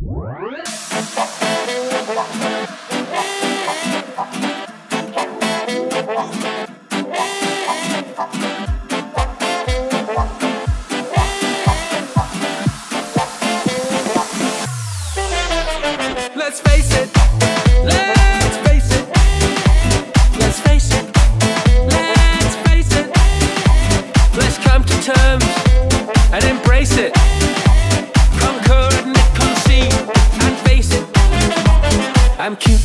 Let's face it, let's face it, let's face it, let's face it. Let's come to terms and embrace it. Concur and concede and face it. I'm cute.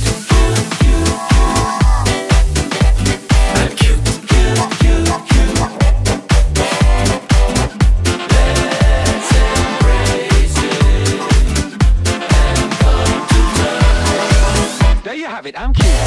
I'm cute, cute, cute, cute. Let's embrace it and come to terms. There you have it, I'm cute.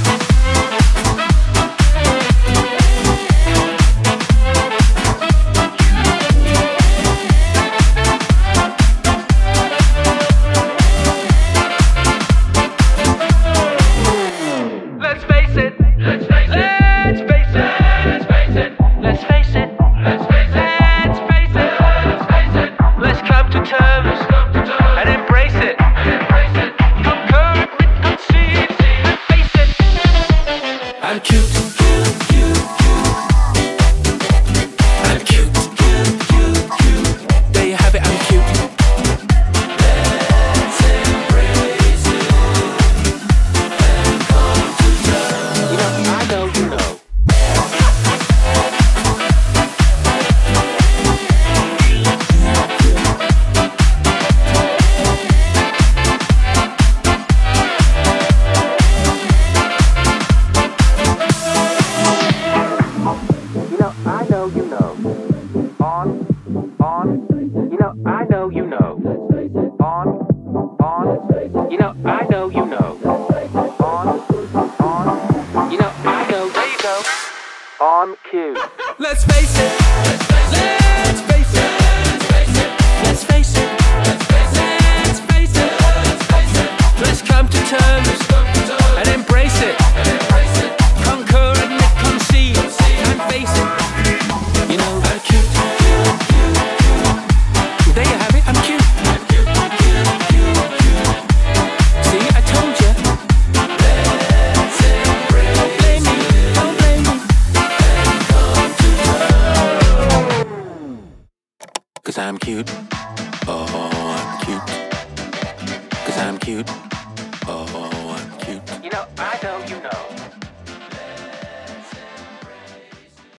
I'm cute, cute, cute, cute. I'm cute, cute, cute, cute. There you have it, I'm cute. Let's embrace it and come to terms. You know, I know you know. On cue. Let's face it. Let's face it. Let's face it. Let's face it. Let's face it. Let's come to terms and embrace it. Concur and concede and face it. You know, I'm cute. There you have it. I'm cute. See, I told you. Let's embrace. Don't blame me. Don't blame me. 'Cause I'm cute. Oh, I'm cute. 'Cause I'm cute.